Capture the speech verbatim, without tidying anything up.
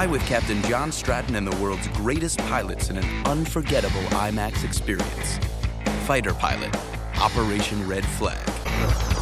Fly with Captain John Stratton and the world's greatest pilots in an unforgettable IMAX experience. Fighter Pilot, Operation Red Flag.